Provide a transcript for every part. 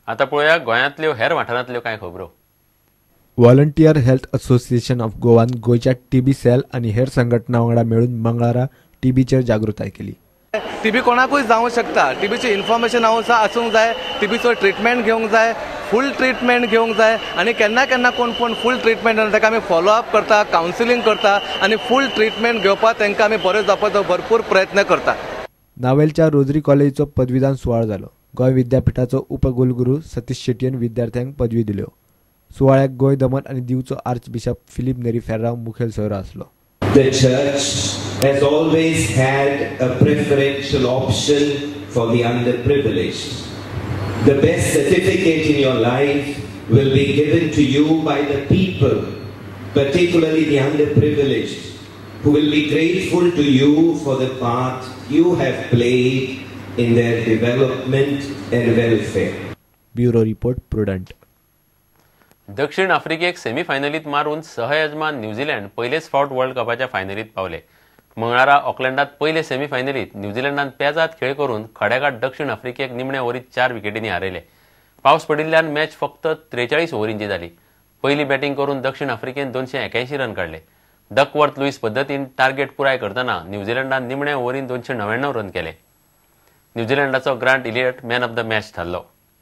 आता पळोवया गोंयांतल्यो हेर वाठारांतल्यो कांय खबरो. व्हॉलंटियर हेल्थ असोसिएशन ऑफ गोवान गोयच्या टीबी सेल आनी हेर संघटना वांगडा मेळून मंगळारा टीबीचेर जागृताय केली. टीबी कोणाकूय जावंक शकता. टीबीची इन्फॉर्मेशन आसूंक जाय, टीबीचो ट्रिटमेंट घेवंक जाय, फूल ट्रिटमेंट घेवंक जाय आनी केन्ना केन्ना कोण फूल ट्रिटमेंट आनी ताका आमी फॉलो अप करता, कावन्सिलींग करता आनी फूल ट्रिटमेंट घेवपाक तांकां आमी बरें जावपाचो भरपूर प्रयत्न करता. नावेलच्या रोजरी कॉलेजीचो पदवीदान सुवाळो जालो. गोंय विद्यापीठाचो उपकुलगुरू सतीश शेटयेन विद्यार्थ्यांक पदवी दिल्यो. सुवाळ्याक गोंय दमन आनी दिवचो archbishop Filipe Neri Ferrao मुखेल सोयरो आसलो. The church has always had a preferential option for the underprivileged. The best certificate in your life will be given to you by the people, particularly the underprivileged, who will be grateful to you for the part you have played in their development and welfare. Bureau Report, Prudent. दक्षिण आफ्रिकेक सेमीफायनलीत मारून सहयजमान New Zealand पहिलेच फावट world कपाच्या फायनलीत Pawle. मंगळारा ऑकलंडात पहिले सेमीफायनलीत न्यूझीलंडान पेजात खेळ करून खड्याघाट दक्षिण आफ्रिकेक निमणे ओव्हरीत 4 विकेटींनी हारयले. पावस पडिल्ल्यान मॅच फक्त 43 ओव्हरींची जाली. पहिली बॅटिंग करून दक्षिण आफ्रिकेन 281 रन काढले. डकवर्थ लुईस पद्दतीन टार्गेट पुराय करतना न्यूझीलंडान निमणे ओव्हरीन 299 रन केले. न्यूझीलंडाचो Grant Elliott man of the match थारलो.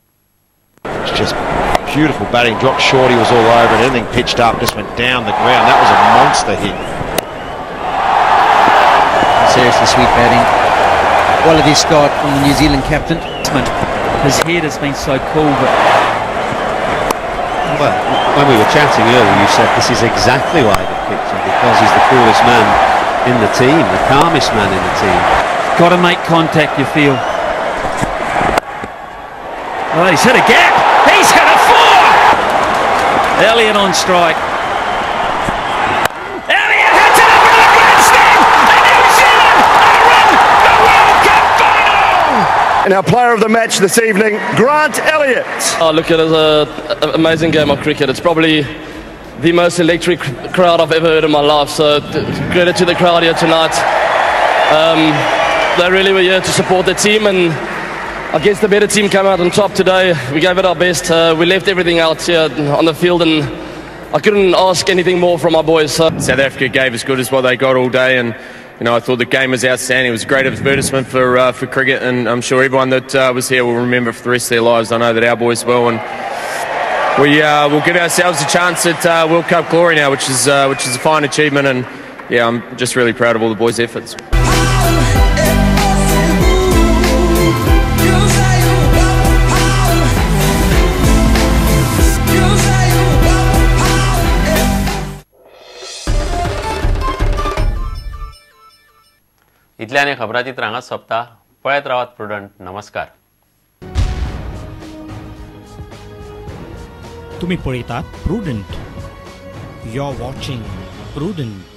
Beautiful batting, dropped short, he was all over it, everything pitched up, just went down the ground. That was a monster hit. Seriously sweet batting. Quality start from the New Zealand captain. His head has been so cool, but well, when we were chatting earlier, you said this is exactly why they picked him, because he's the coolest man in the team, the calmest man in the team. Got to make contact, you feel. Oh, he's hit a gap. He's hit a 4. Elliott on strike. Elliott hits it up into the grandstand, and New Zealand are in the World Cup final. And our player of the match this evening, Grant Elliott. Oh, look, it is an amazing game of cricket. It's probably the most electric crowd I've ever heard in my life. So credit to the crowd here tonight. They really were here to support the team, and I guess the better team came out on top today. We gave it our best. We left everything out here on the field, and I couldn't ask anything more from our boys. South Africa gave as good as what they got all day, and I thought the game was outstanding. It was a great advertisement for cricket, and I'm sure everyone that was here will remember for the rest of their lives. I know that our boys will, and we will give ourselves a chance at World Cup glory now, which is a fine achievement, and yeah, I'm just really proud of all the boys' efforts. इतल्याने खबराची त्रांगात सोंपता. पळयत रावात Prudent. नमस्कार. तुम्ही पळयतात Prudent. You are watching prudent.